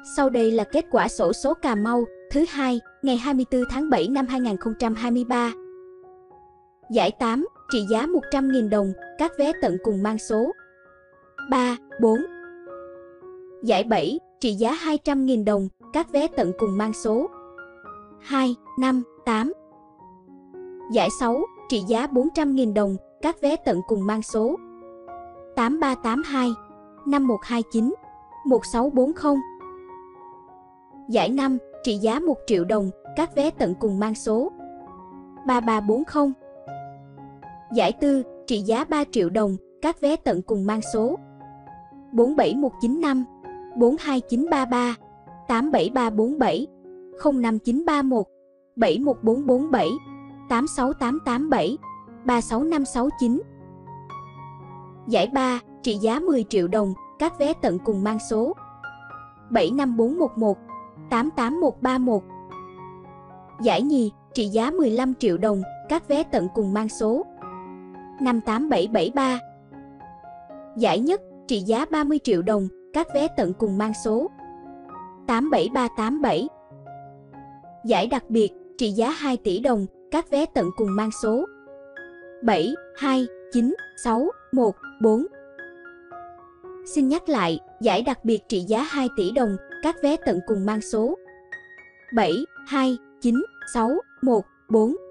Sau đây là kết quả xổ số Cà Mau thứ hai, ngày 24 tháng 7 năm 2023. Giải 8, trị giá 100.000 đồng, các vé tận cùng mang số 3, 4. Giải 7, trị giá 200.000 đồng, các vé tận cùng mang số 2, 5, 8. Giải 6, trị giá 400.000 đồng, các vé tận cùng mang số 8382, 5129, 1640. Giải 5, trị giá 1 triệu đồng, các vé tận cùng mang số 3340. Giải 4, trị giá 3 triệu đồng, các vé tận cùng mang số 47195, 42933, 87347, 05931, 71447, 86887, 36569. Giải 3, trị giá 10 triệu đồng, các vé tận cùng mang số 75411, 88131. Giải nhì, trị giá 15 triệu đồng, các vé tận cùng mang số 58773. Giải nhất, trị giá 30 triệu đồng, các vé tận cùng mang số 87387. Giải đặc biệt, trị giá 2 tỷ đồng, các vé tận cùng mang số 729614. Xin nhắc lại, giải đặc biệt trị giá 2 tỷ đồng, các vé tận cùng mang số 729614.